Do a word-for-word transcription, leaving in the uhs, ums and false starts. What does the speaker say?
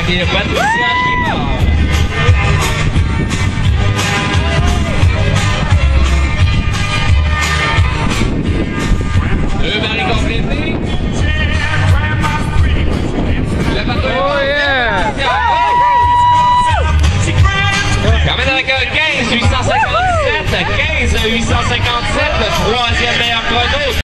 et Patricia Chimard. Deux maris complétés. Le bateau est Oh yeah! termine avec un quinze huit cent cinquante-sept, quinze huit cent cinquante-sept, le troisième meilleur chrono.